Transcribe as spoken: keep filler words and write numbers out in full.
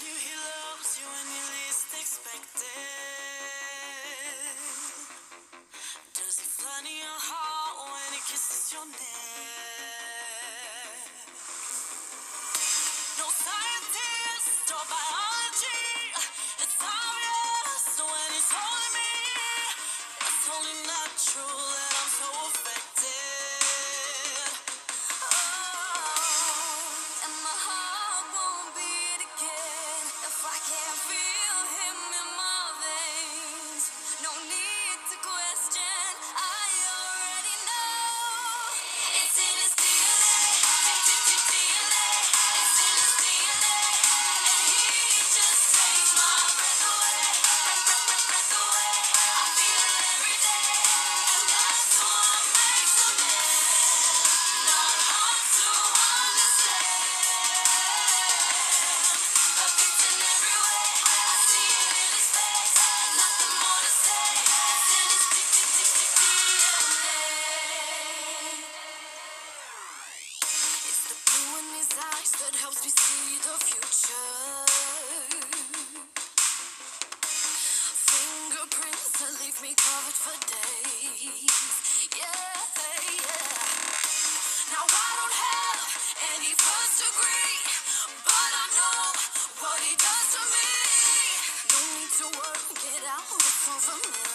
you he loves you when you least expect it? Does he flood in your heart when he kisses your neck? No scientist or biology, it's obvious when he's holding me. It's only natural that I'm so affected. Oh, and my heart won't beat again if I can't feel him in my veins. No need to question, I already know. It's in his D N A, D N A. It's in his D N A, and he just takes my breath away, breath, breath, breath away. I feel it every day, and that's what makes him man. Not hard to understand. Perfect in every way, I see it in his face. Nothing more to say. It's in his D N A. It's the blue in his eyes that helps me see the future. Fingerprints that leave me covered for days. Yeah, yeah. Now I don't have any first degree, but I know what he does to me. No need to work it out, it's over me.